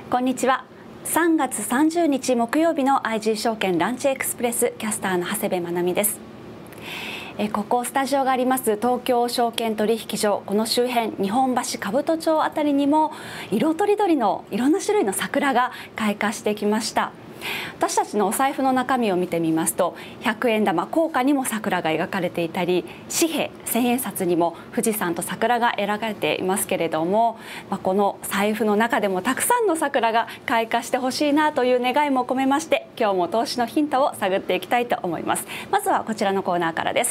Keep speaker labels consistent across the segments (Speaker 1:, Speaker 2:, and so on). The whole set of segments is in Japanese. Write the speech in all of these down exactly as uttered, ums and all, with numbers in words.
Speaker 1: こんにちは。さんがつさんじゅうにち木曜日の アイジー 証券ランチエクスプレスキャスターの長谷部まなみです。えここスタジオがあります東京証券取引所、この周辺日本橋兜町あたりにも色とりどりのいろんな種類の桜が開花してきました。私たちのお財布の中身を見てみますと、ひゃくえん玉硬貨にも桜が描かれていたり、紙幣せんえん札にも富士山と桜が描かれていますけれども、まあ、この財布の中でもたくさんの桜が開花してほしいなという願いも込めまして、今日も投資のヒントを探っていきたいと思います。まずはこちらのコーナーからです。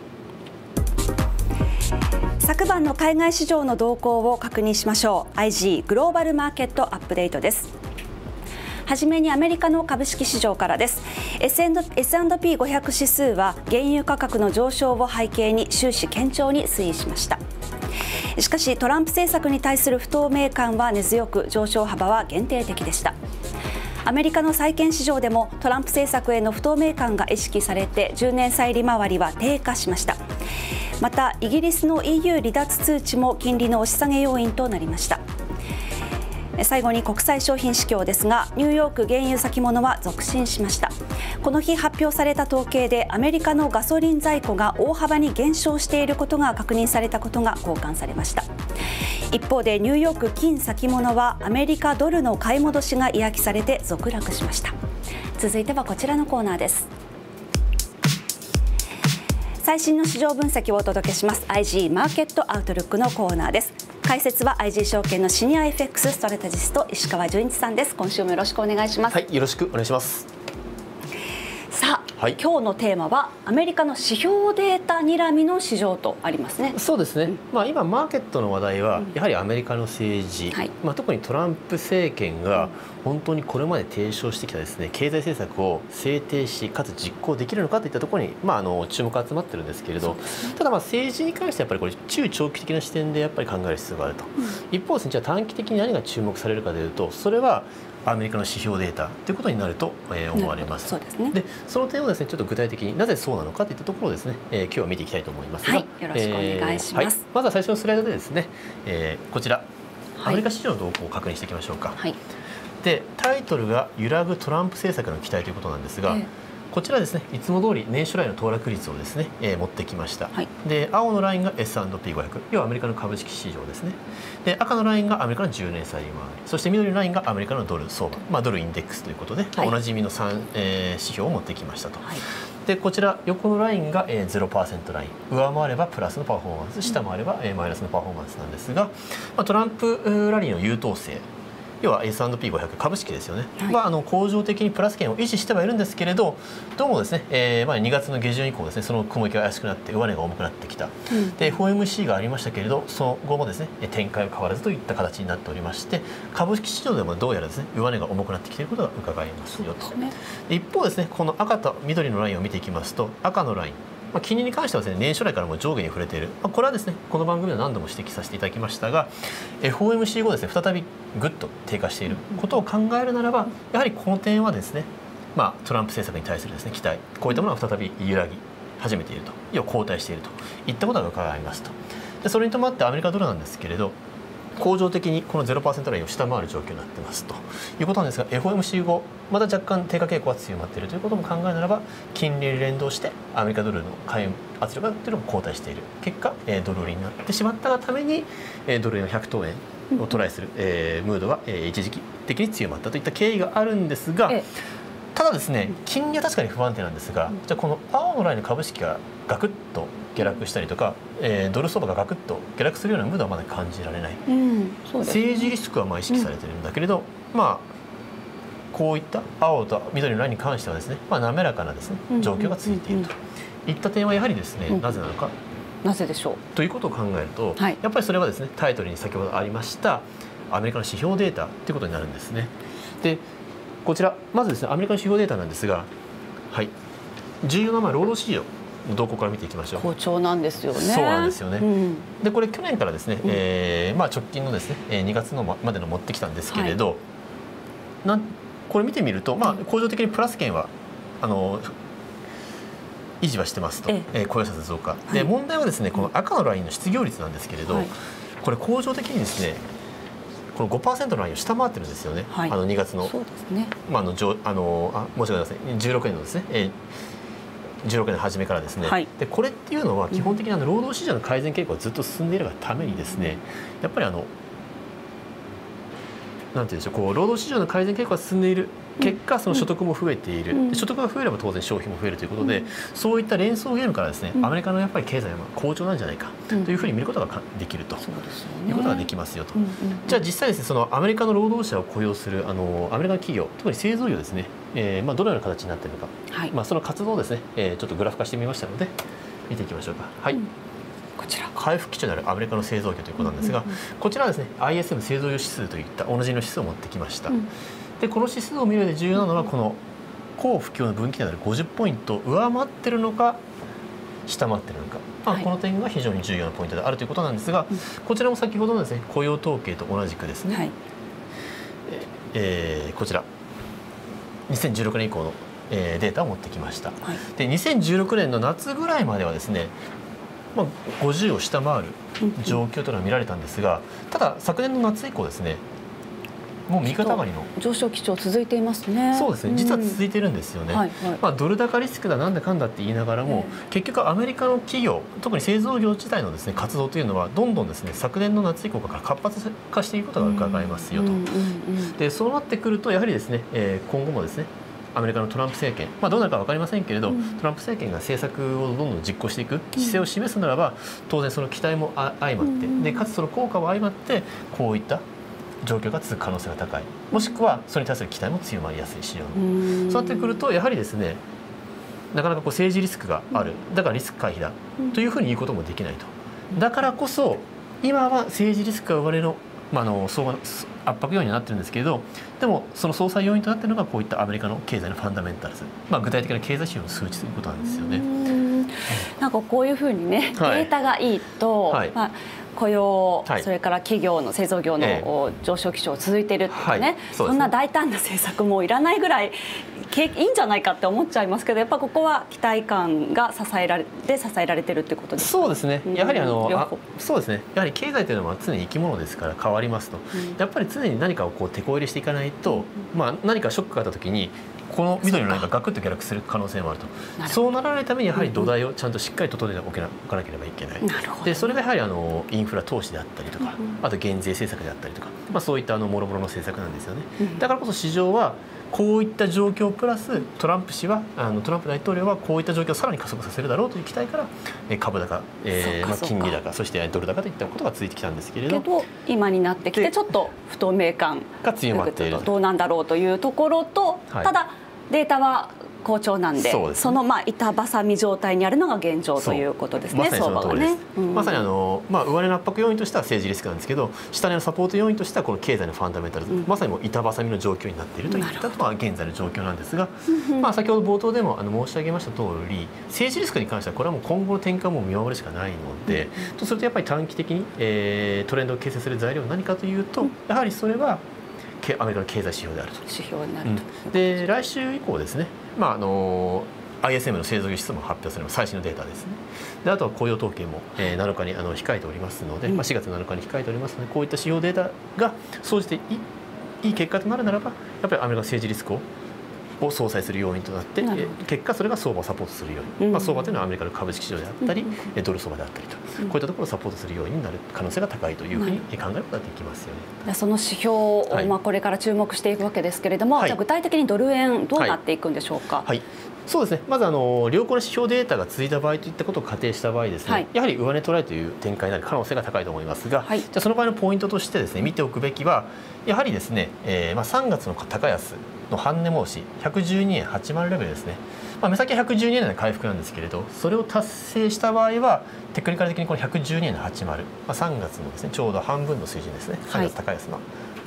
Speaker 1: 昨晩の海外市場の動向を確認しましょう。 アイジー グローバルマーケットアップデートです。はじめにアメリカの株式市場からです。 エスアンドピーごひゃく 指数は原油価格の上昇を背景に終始堅調に推移しました。しかしトランプ政策に対する不透明感は根強く、上昇幅は限定的でした。アメリカの債券市場でもトランプ政策への不透明感が意識されて、じゅうねん債利回りは低下しました。またイギリスの イーユー 離脱通知も金利の押し下げ要因となりました。最後に国際商品指標ですが、ニューヨーク原油先物は続伸しました。この日発表された統計でアメリカのガソリン在庫が大幅に減少していることが確認されたことが好感されました。一方でニューヨーク金先物はアメリカドルの買い戻しが嫌気されて続落しました。続いてはこちらのコーナーです。最新の市場分析をお届けします アイジー マーケットアウトルックのコーナーです。解説は アイジー 証券のシニア エフエックス ストラテジスト石川純一さんです。今週もよろしくお願いします。
Speaker 2: はい、よろしくお願いします。
Speaker 1: さあ、はい、今日のテーマはアメリカの指標データ睨みの市場とありますね。
Speaker 2: そうですね、うん、まあ、今マーケットの話題はやはりアメリカの政治、
Speaker 1: うん、はい、
Speaker 2: まあ、特にトランプ政権が本当にこれまで提唱してきたですね、経済政策を制定しかつ実行できるのかといったところに、まあ、あの注目が集まってるんですけれど、ね、ただまあ政治に関してはやっぱりこれ中長期的な視点でやっぱり考える必要があると、うん、一方ですね、じゃあ短期的に何が注目されるかというと、それはアメリカの指標データということになると思われます。
Speaker 1: そうですね。
Speaker 2: で、その点をですね、ちょっと具体的になぜそうなのかといったところをですね、えー、今日は見ていきたいと思いますが、
Speaker 1: はい、よろしくお願いします。
Speaker 2: えーはい、まずは最初のスライドでですね、えー、こちら、アメリカ市場の動向を確認していきましょうか。はい、で、タイトルが揺らぐトランプ政策の期待ということなんですが、えーこちらですね、いつも通り年初来の騰落率をですね、えー、持ってきました。はい、で、青のラインが エスアンドピーごひゃく、要はアメリカの株式市場ですね。で、赤のラインがアメリカのじゅうねん債利回り、そして緑のラインがアメリカのドル相場、まあ、ドルインデックスということで、はい、まあ、おなじみのさん、えー、指標を持ってきましたと。はい、で、こちら横のラインが、えー、ゼロパーセント ライン、上回ればプラスのパフォーマンス、下回れば、えー、マイナスのパフォーマンスなんですが、まあ、トランプラリーの優等生、要は エスアンドピーごひゃく 株式ですよね、はい、まあ、あの恒常的にプラス圏を維持してはいるんですけれど、どうもですね、えーまあ、にがつの下旬以降ですね、その雲行きが怪しくなって上値が重くなってきた、うん、で エフオーエムシー がありましたけれど、その後もですね展開は変わらずといった形になっておりまして、株式市場でもどうやらですね上値が重くなってきていることが伺えますよと。ね、一方ですね、この赤と緑のラインを見ていきますと、赤のライン、まあ、金利に関してはですね、年初来からも上下に触れている、まあ、これはですね、この番組では何度も指摘させていただきましたが、エフオーエムシー 後ですね、再びぐっと低下していることを考えるならば、やはりこの点はですね、まあ、トランプ政策に対するですね期待、こういったものが再び揺らぎ始めていると、要は後退しているといったことが伺いますと。で、それに伴ってアメリカドルなんですけれど、恒常的にこの ゼロパーセント ラインを下回る状況になっていますということなんですが、 エフオーエムシー 後また若干低下傾向が強まっているということも考えならば、金利に連動してアメリカドルの買い圧力というのも後退している結果、ドル売りになってしまったがためにドル円のひゃくとうえんをトライする、えー、ムードが、えー、一時的に強まったといった経緯があるんですが、ただですね、金利は確かに不安定なんですが、じゃあこの青のラインの株式がガクッと下落したりとか、えー、ドル相場がガクッと下落するようなムードはまだ感じられない、うん、そうですね、政治リスクはまあ意識されているんだけれど、うん、まあこういった青と緑のラインに関してはですね、まあ、滑らかなですね状況が続いているといった点はやはりですね、うん、なぜなのか、
Speaker 1: なぜでしょう
Speaker 2: ということを考えると、はい、やっぱりそれはですね、タイトルに先ほどありましたアメリカの指標データということになるんですね。で、こちらまずですね、アメリカの指標データなんですが、はい、重要なまあ労働市場の動向から見ていきましょう。
Speaker 1: 好調なんですよね。
Speaker 2: そうなんですよね。うん、で、これ去年からですね、
Speaker 1: うん、
Speaker 2: えーまあ、直近のですねにがつのまでの持ってきたんですけれど、はい、なんこれ見てみると、まあ、恒常的にプラス圏はあの維持はしてますと、ええ、雇用者数増加、はい、で問題はですね、この赤のラインの失業率なんですけれど、はい、これ恒常的にですねこの ごパーセント のラインを下回ってるんですよね、はい、あのにがつの、
Speaker 1: そうですね、
Speaker 2: まあ、あのあのあ申し訳ございません、じゅうろくねんのですね、えーじゅうろくねん初めからですね、はい、でこれっていうのは基本的にあの労働市場の改善傾向がずっと進んでいるがためにですね、やっぱりあのなんていうんでしょう、こう労働市場の改善傾向が進んでいる結果、その所得も増えている、うん、所得が増えれば当然消費も増えるということで、うん、そういった連想ゲームからですね、うん、アメリカのやっぱり経済は好調なんじゃないかというふうに見ることができると、うん、いうことができますよと、うんうん、じゃあ実際ですね、そのアメリカの労働者を雇用するあのアメリカの企業、特に製造業ですね、えーまあ、どのような形になっているのか、はい、まあ、その活動をですね、えー、ちょっとグラフ化してみましたので見ていきましょうか。はい、うん、こちら回復基調であるアメリカの製造業ということなんですが、うんうんうん、こちらはですね アイエスエム 製造業指数といった同じの指数を持ってきました、うん、でこの指数を見る上で重要なのはこの高不況の分岐点であるごじゅっポイント上回っているのか下回っているのか、まあ、この点が非常に重要なポイントであるということなんですが、はい、こちらも先ほどのですね雇用統計と同じくですね、はい、えー、こちらにせんじゅうろくねん以降のデータを持ってきました、はい、でにせんじゅうろくねんの夏ぐらいまではですね、まあ、ごじゅうを下回る状況というのは見られたんですが、ただ昨年の夏以降ですね、もう右肩上がりの
Speaker 1: 上昇基調続いていますね。
Speaker 2: そうですね、実は続いているんですよね、うん、はいはい、まあ、ドル高リスクだなんだかんだって言いながらも、えー、結局アメリカの企業、特に製造業自体のですね活動というのはどんどんですね昨年の夏以降から活発化していることが伺えますよと。でそうなってくるとやはりですね、えー、今後もですねアメリカのトランプ政権、まあ、どうなるか分かりませんけれど、うん、トランプ政権が政策をどんどん実行していく姿勢を示すならば、当然その期待も相まって、でかつその効果も相まってこういった状況が続く可能性が高い、もしくはそれに対する期待も強まりやすい市場の、そうなってくるとやはりですねなかなかこう政治リスクがある、だからリスク回避だというふうに言うこともできないと。だからこそ今は政治リスクが生まれの、まあ、あの相場の圧迫要因になってるんですけれど、でもその相殺要因となっているのがこういったアメリカの経済のファンダメンタルズ、まあ、具体的な経済指標の数値ということなんですよね。
Speaker 1: なんかこういうふうにね、はい、データがいいと、はい、まあ、雇用、はい、それから企業の製造業の上昇基調続いているっていうね、はい、 そ, そんな大胆な政策もいらないぐらいいいんじゃないかって思っちゃいますけど、やっぱここは期待感が支えられて支えられてるってことですか。
Speaker 2: そうですね、やはりあの、うん、あそうですね、やはり経済というのは常に生き物ですから変わりますと、うん、やっぱり常に何かをこう手こ入れしていかないと、うん、まあ、何かショックがあった時にこの緑のラインがガクッと下落する可能性もあると。なるそうならないためにやはり土台をちゃんとしっかり整えておかなければいけない。なるほど。でそれがやはりあのインフラ投資であったりとか、うん、あと減税政策であったりとか、まあ、そういったあの諸々の政策なんですよね、うん、だからこそ市場はこういった状況プラストランプ氏はあのトランプ大統領はこういった状況をさらに加速させるだろうという期待から株高、えーまあ、金利高、そしてドル高といったことが続いてきたんですけれど、けど今
Speaker 1: になってきてちょっと不透明感
Speaker 2: が強まっている、
Speaker 1: どうなんだろうというところと、はい、ただデータは好調なんで、 そ, で、ね、そのまあ板挟み状態にあるのが現状ということですね。
Speaker 2: まさにその通りです。うん、まさにあの、まあ、上値の圧迫要因としては政治リスクなんですけど、下値のサポート要因としてはこの経済のファンダメンタルズ、うん、まさにもう板挟みの状況になっているといったのは現在の状況なんですが、まあ、先ほど冒頭でもあの申し上げました通り、政治リスクに関してはこれはもう今後の転換も見守るしかないので、うん、とするとやっぱり短期的に、えー、トレンドを形成する材料は何かというと、うん、やはりそれはアメリカの経済指標であると。
Speaker 1: 指標になると、
Speaker 2: うん、で来週以降ですね、まああの アイエスエム の製造業指数も発表されます最新のデータですね。であとは雇用統計も、えー、なのかにあの控えておりますので、うん、まあ、しがつなのかに控えておりますので、こういった指標データが総じていい、いい結果となるならば、やっぱりアメリカの政治リスクをを相殺する要因となって、結果それが相場をサポートする要因、うん、まあ、相場というのはアメリカの株式市場であったり、うん、ドル相場であったりと、うん、こういったところをサポートする要因になる可能性が高いというふうに考えることができますよね。
Speaker 1: その指標を、はい、まあ、これから注目していくわけですけれども、はい、じゃあ具体的にドル円どうなっていくんでしょうか。はいはい、
Speaker 2: そうですね、まずあの良好な指標データが続いた場合といったことを仮定した場合ですね、はい、やはり上値トライという展開になる可能性が高いと思いますが、はい、じゃあその場合のポイントとしてですね見ておくべきは、やはりですね、えーまあ、さんがつの高安の半値申しひゃくじゅうにえんはちじゅうレベルですね、まあ、目先はひゃくじゅうにえんの回復なんですけれど、それを達成した場合はテクニカル的にこのひゃくじゅうにえんのはちじゅう、まあ、さんがつのですねちょうど半分の水準ですね、さんがつ高安の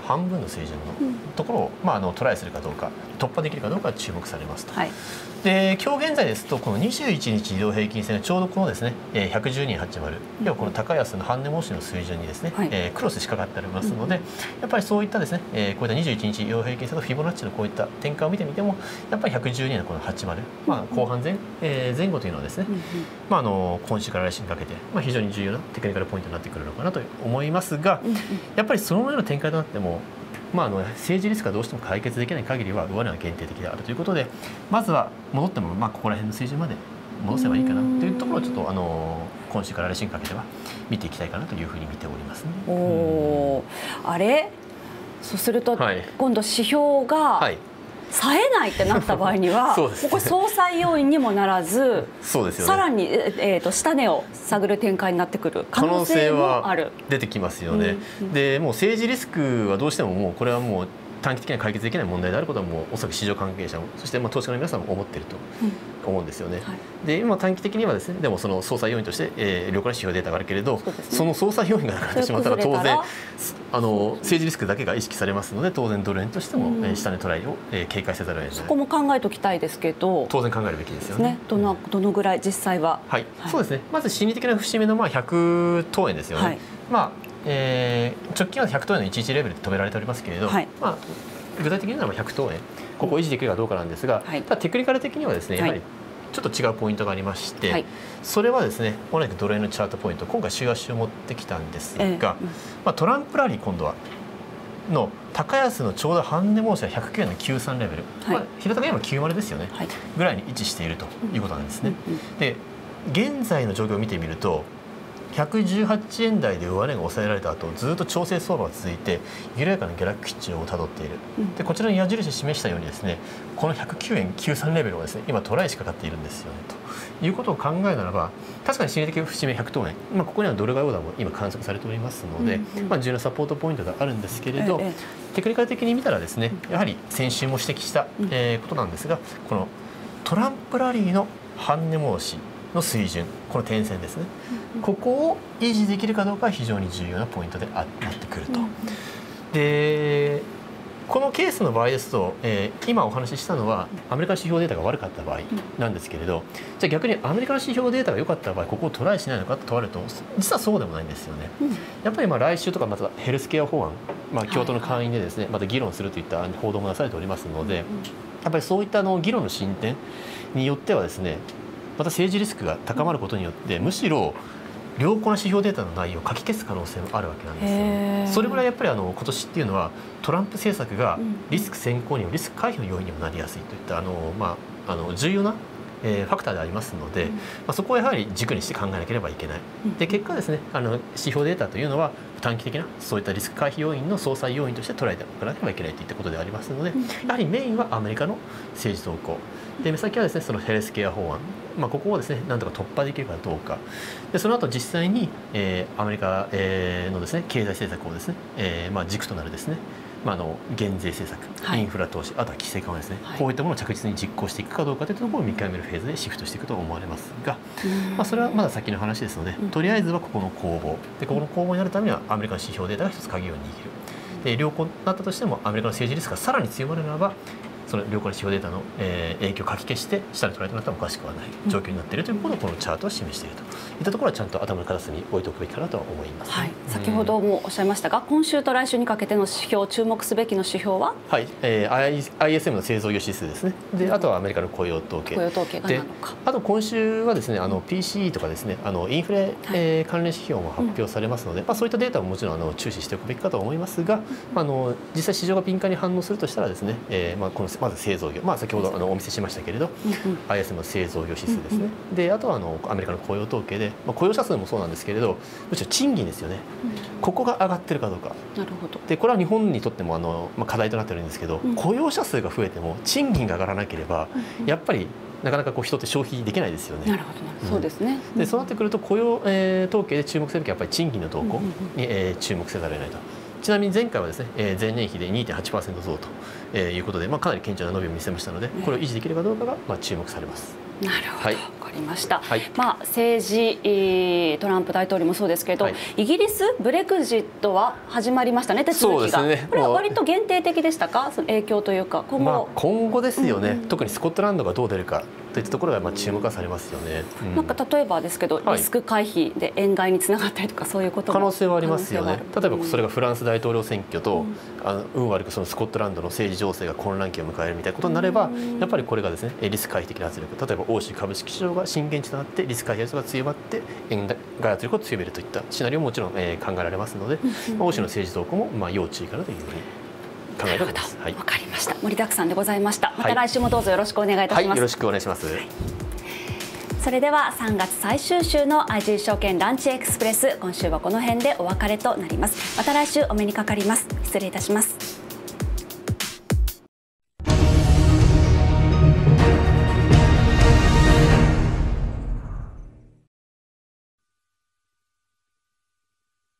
Speaker 2: 半分の水準のところを、まあ、あのトライするかどうか、突破できるかどうか注目されますと。はい、で今日現在ですと、このにじゅういちにち移動平均線がちょうどこのですねひゃくじゅうにてんはちまる、要はこの高安の半値申しの水準にですね、はい、えー、クロスしかかっておりますので、やっぱりそういったですね、えー、こういったにじゅういちにち移動平均線のフィボナッチのこういった展開を見てみても、やっぱりひゃくじゅうにのこのはちじゅう、まあ、後半前、えー、前後というのはですね、まあ、あの今週から来週にかけて、まあ、非常に重要なテクニカルポイントになってくるのかなと思いますが、やっぱりそのような展開となっても、まあ、あの政治リスクがどうしても解決できない限りは上値は限定的であるということで、まずは戻ってもまあここら辺の水準まで戻せばいいかなというところをちょっとあの今週から来週にかけては見ていきたいかなというふうに見ておりますね。
Speaker 1: おー、あれそうすると、はい、今度指標が、はい、冴えないってなった場合には、ね、ここ相殺要因にもならず、そうですよね、さらに、えー、と下値を探る展開になってくる可能性もある。
Speaker 2: 出てきますよね。うんうん、でもう政治リスクはどうしてももうこれはもう短期的には解決できない問題であることはもうおそらく市場関係者も、そしてまあ投資家の皆さんも思っていると思うんですよね。うん、はい、で今短期的にはですね、でもその操作要因として、えー、量化指標データがあるけれど、 そ, ね、その操作要因がなくなってしまったら当然あの政治リスクだけが意識されますので、当然ドル円としても、うん、下値トライを、えー、警戒せざるを得ない。
Speaker 1: そこも考えておきたいですけど、
Speaker 2: 当然考えるべきですよね。ね、
Speaker 1: どのどのぐらい実際は、
Speaker 2: はい、はい、そうですね。まず心理的な節目のまあひゃくとうえんですよね。はい、まあえー、直近はひゃくとうえんのいちいちレベルで止められておりますけれど、はい、まあ具体的にはひゃくとうえんここを維持できるかどうかなんですが、はい、ただテクニカル的にはですね、やはりちょっと違うポイントがありまして、はい、それはですね、同じくドル円のチャートポイント、今回週足を持ってきたんですが、えーうん、まあ、トランプラリー今度はの高安のちょうど半値申しはひゃくきゅうえんのきゅうじゅうさんレベル、はい、まあ、平たく言えばきゅうじゅうですよね、はい、ぐらいに位置しているということなんですね。うんうんうん、で現在の状況を見てみると、ひゃくじゅうはちえん台で上値が抑えられた後、ずっと調整相場が続いて緩やかな下落基調をたどっている。でこちらに矢印示したようにですね、このひゃくきゅうえんきゅうじゅうさんレベルはですね、今トライしかかっているんですよねということを考えるならば、確かに心理的節目ひゃくとうえん、まあ、ここにはドル買いオーダーも今観測されておりますので、うんうん、まあ、重要なサポートポイントがあるんですけれど、ええ、テクニカル的に見たらですね、やはり先週も指摘した、えー、ことなんですが、このトランプラリーの半値申しの水準、この点線ですね、ここを維持できるかどうかは非常に重要なポイントであなってくると。でこのケースの場合ですと、えー、今お話ししたのはアメリカの指標データが悪かった場合なんですけれど、じゃあ逆にアメリカの指標データが良かった場合、ここをトライしないのかと問われると、実はそうでもないんですよね。やっぱりまあ来週とかまたヘルスケア法案、まあ、京都の会員でですね、また議論するといった報道もなされておりますので、やっぱりそういったあの議論の進展によってはですね、また政治リスクが高まることによって、むしろ良好な指標データの内容をかき消す可能性もあるわけなんですよね。それぐらいやっぱりあの今年っていうのはトランプ政策がリスク先行にもリスク回避の要因にもなりやすいといったあの、まあ、あの重要なえー、ファクターでありますので、まあ、そこをやはり軸にして考えなければいけない。で結果ですね、あの指標データというのは短期的なそういったリスク回避要因の相殺要因として捉えておかなければいけないといったことでありますので、やはりメインはアメリカの政治動向で、目先はですねそのヘルスケア法案、まあ、ここをですねなんとか突破できるかどうかで、その後実際に、えー、アメリカ、えー、のですね経済政策をですね、えーまあ、軸となるですね、まあ、あの減税政策、はい、インフラ投資、あとは規制緩和ですね、はい、こういったものを着実に実行していくかどうかというところを見極めるフェーズでシフトしていくと思われますが、まあ、それはまだ先の話ですので、とりあえずはここの攻防で、ここの攻防になるためにはアメリカの指標データが一つ鍵を握る。で良好になったとしてもアメリカの政治リスクがさらに強まるならば、その良好な指標データの、えー、影響をかき消して下に捉えてなったらおかしくはない状況になっているということをこのチャートは示しているといったところはちゃんと頭の片隅に置いておくべきかなとは思います、ね。はい、先
Speaker 1: ほどもおっしゃいましたが、今週と来週にかけての指標、注目すべきの指標は、
Speaker 2: はい、えー、アイエスエム の製造業指数ですね。であとはアメリカの雇用統計、
Speaker 1: 雇用統計がなのか。
Speaker 2: あと今週はですね、あの ピーシーイー とかですね、あのインフレ、はい、えー、関連指標も発表されますので、うん、まあ、そういったデータももちろんあの注視しておくべきかと思いますが、うん、あの実際市場が敏感に反応するとしたらですね、えーまあ、このまず製造業、まあ、先ほどあのお見せしましたけれど、うん、アイエスエム の製造業指数ですね、うん、であとはあのアメリカの雇用統計で、まあ、雇用者数もそうなんですけれど、むしろ賃金ですよね、うん、ここが上がってるかどうか。
Speaker 1: なるほど。
Speaker 2: でこれは日本にとってもあの、まあ、課題となっているんですけど、うん、雇用者数が増えても賃金が上がらなければ、うん、やっぱりなかなかこう人って消費できないですよね。
Speaker 1: なるほど、うん、そうですね。
Speaker 2: でそうなってくると雇用、えー、統計で注目するべきはやっぱり賃金の動向に、えー、注目せざるを得ないと。ちなみに前回はですね、えー、前年比で にてんはちパーセント 増ということで、まあ、かなり顕著な伸びを見せましたので、これを維持できるかどうかがまあ注目されます。
Speaker 1: なるほど、はい、分かりました、
Speaker 2: はい、
Speaker 1: まあ、政治、トランプ大統領もそうですけど、はい、イギリスブレグジットは始まりましたね、手続きが。ね、これは割と限定的でしたか、その影響というか今後、
Speaker 2: まあ、今後ですよね、うんうん、特にスコットランドがどう出るかといったところがまあ注目はされますよね、
Speaker 1: うん、なんか例えばですけど、リスク回避で円買いにつながったりとか、そういうことも
Speaker 2: 可能性はありますよね。例えばそれがフランス大統領選挙と、うん、あの運悪くそのスコットランドの政治情勢が混乱期を迎えるみたいなことになれば、うん、やっぱりこれがですねリスク回避的な圧力、例えば欧州株式市場が震源地となってリスク回避圧力が強まって円買い圧力を強めるといったシナリオももちろん、えー、考えられますので、うん、欧州の政治動向もまあ要注意かなというふうに考えております。
Speaker 1: はい、わかりました。盛りだくさんでございました。また来週もどうぞよろしくお願いいたします。はいはい、
Speaker 2: よろしくお願いします。はい、
Speaker 1: それではさんがつ最終週の アイジー 証券ランチエクスプレス、今週はこの辺でお別れとなります。また来週お目にかかります。失礼いたします。